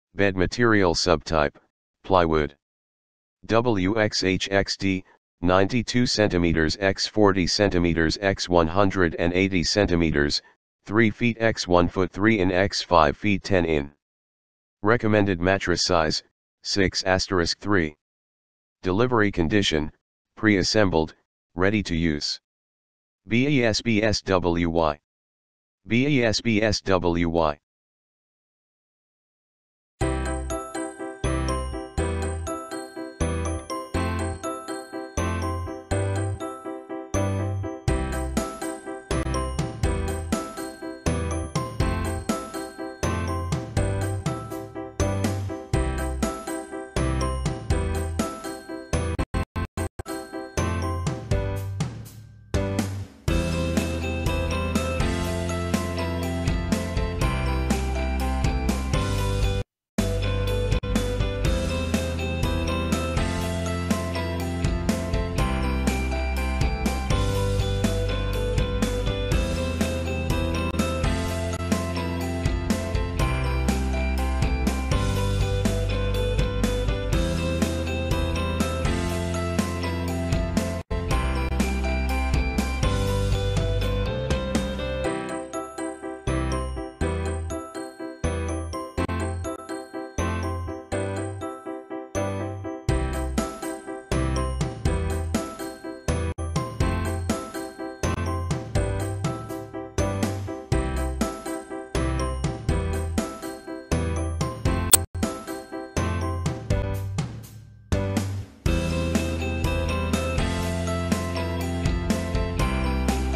Bed material subtype, plywood. WXHXD, 92 cm x 40 cm x 180 cm, 3 feet x 1 foot 3 in x 5 feet 10 in. Recommended mattress size, 6*3. Delivery condition, pre-assembled, ready to use. BASBSWY. BASBSWY.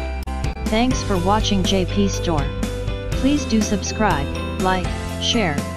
Thanks for watching JP Store. Please do subscribe, like, share,